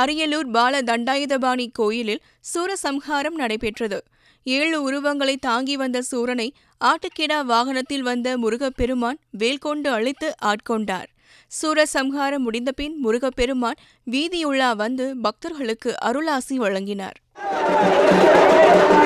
அரியலூர் பால தண்டாயுதபாணி கோயிலில் சூரசம்ஹாரம் நடைபெற்றது. 7 உருவங்களை தாங்கி வந்த சூரனை ஆட்டுக்கிடா வாகனத்தில் வந்த முருகப்பெருமான் வேல் கொண்டு அழித்து ஆட்கொண்டார். சூரசம்ஹாரம் முடிந்தபின் முருகப்பெருமான் வீதியுலா வந்து பக்தர்களுக்கு அருளாசி வழங்கினார்.